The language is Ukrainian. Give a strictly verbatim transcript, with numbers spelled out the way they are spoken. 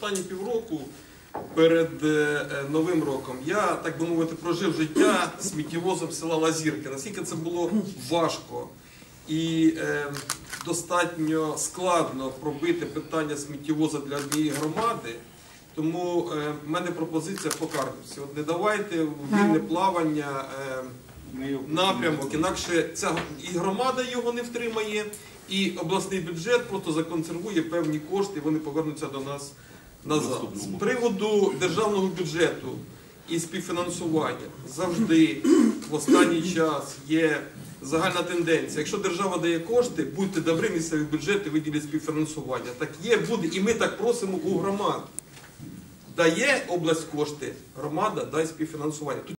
останні півроку перед Новим роком я, так би мовити, прожив життя сміттєвозом села Лазірки. Наскільки це було важко і е, достатньо складно пробити питання сміттєвоза для однієї громади, тому е, в мене пропозиція по Карпівці. От не давайте в вільне плавання е, напрямок, інакше ця і громада його не втримає, і обласний бюджет просто законсервує певні кошти, і вони повернуться до нас назад. З приводу державного бюджету і співфінансування завжди в останній час є загальна тенденція. Якщо держава дає кошти, будьте добрі, місцеві бюджети виділять співфінансування. Так є, буде, і ми так просимо у громад. Дає область кошти, громада дай співфінансування.